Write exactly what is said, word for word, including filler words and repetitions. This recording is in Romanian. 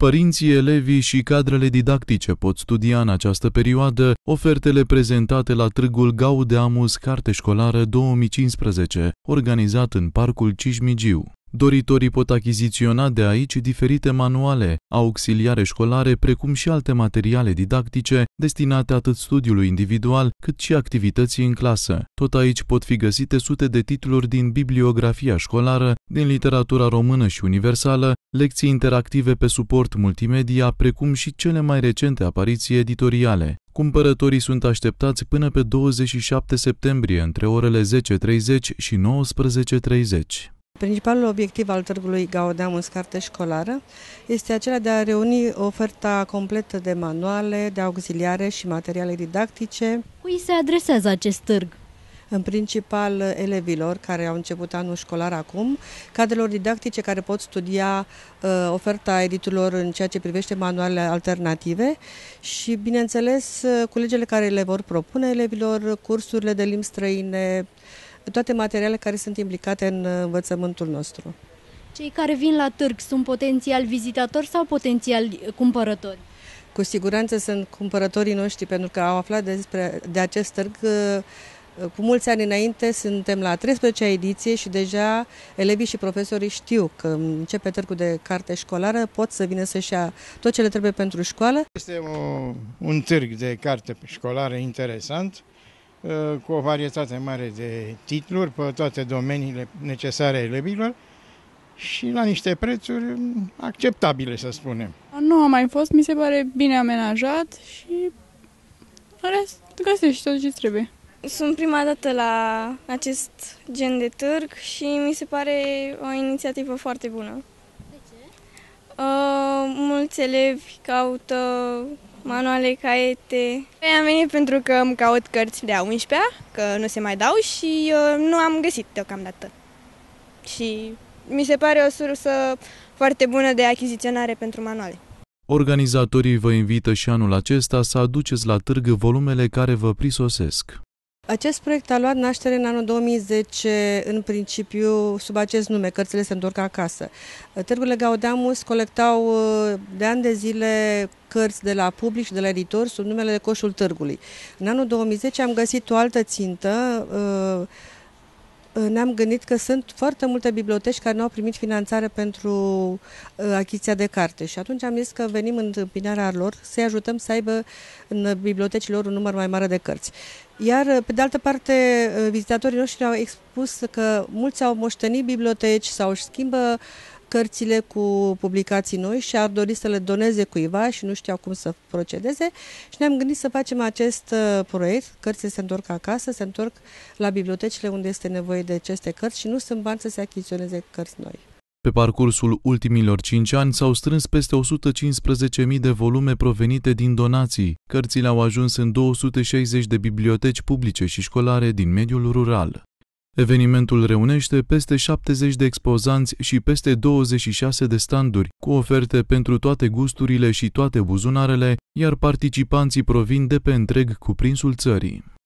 Părinții, elevii și cadrele didactice pot studia în această perioadă ofertele prezentate la Târgul Gaudeamus Carte Școlară două mii cincisprezece, organizat în Parcul Cismigiu. Doritorii pot achiziționa de aici diferite manuale, auxiliare școlare, precum și alte materiale didactice destinate atât studiului individual, cât și activității în clasă. Tot aici pot fi găsite sute de titluri din bibliografia școlară, din literatura română și universală, lecții interactive pe suport multimedia, precum și cele mai recente apariții editoriale. Cumpărătorii sunt așteptați până pe douăzeci și șapte septembrie, între orele zece și treizeci și nouăsprezece și treizeci. Principalul obiectiv al Târgului Gaudeamus Carte Școlară este acela de a reuni oferta completă de manuale, de auxiliare și materiale didactice. Cui se adresează acest târg? În principal elevilor care au început anul școlar acum, cadrelor didactice care pot studia uh, oferta editurilor în ceea ce privește manualele alternative și, bineînțeles, colegele care le vor propune elevilor cursurile de limbi străine, toate materialele care sunt implicate în învățământul nostru. Cei care vin la târg sunt potențial vizitatori sau potențial cumpărători? Cu siguranță sunt cumpărătorii noștri, pentru că au aflat despre, de acest târg cu mulți ani înainte. Suntem la a treisprezecea ediție și deja elevii și profesorii știu că începe târgul de carte școlară, pot să vină să-și ia tot ce le trebuie pentru școală. Este o, un târg de carte școlară interesant, cu o varietate mare de titluri pe toate domeniile necesare elevilor și la niște prețuri acceptabile, să spunem. Nu am mai fost, mi se pare bine amenajat și în rest găsești tot ce trebuie. Sunt prima dată la acest gen de târg și mi se pare o inițiativă foarte bună. De ce? Uh, mulți elevi caută manuale, caiete. Am venit pentru că îmi caut cărți de a unsprezecea, că nu se mai dau și uh, nu am găsit deocamdată. Și mi se pare o sursă foarte bună de achiziționare pentru manuale. Organizatorii vă invită și anul acesta să aduceți la târg volumele care vă prisosesc. Acest proiect a luat naștere în anul două mii zece, în principiu sub acest nume, Cărțile se întorc acasă. Târgurile Gaudeamus colectau de ani de zile cărți de la public și de la editori sub numele de Coșul Târgului. În anul două mii zece am găsit o altă țintă. Ne-am gândit că sunt foarte multe biblioteci care nu au primit finanțare pentru achiziția de carte și atunci am zis că venim în întâmpinarea lor să-i ajutăm să aibă în bibliotecile lor un număr mai mare de cărți. Iar, pe de altă parte, vizitatorii noștri au expus că mulți au moștenit biblioteci sau își schimbă cărțile cu publicații noi și ar dori să le doneze cuiva și nu știau cum să procedeze și ne-am gândit să facem acest proiect, Cărțile se întorc acasă, se întorc la bibliotecile unde este nevoie de aceste cărți și nu sunt bani să se achiziționeze cărți noi. Pe parcursul ultimilor cinci ani s-au strâns peste o sută cincisprezece mii de volume provenite din donații. Cărțile au ajuns în două sute șaizeci de biblioteci publice și școlare din mediul rural. Evenimentul reunește peste șaptezeci de expozanți și peste douăzeci și șase de standuri, cu oferte pentru toate gusturile și toate buzunarele, iar participanții provin de pe întreg cuprinsul țării.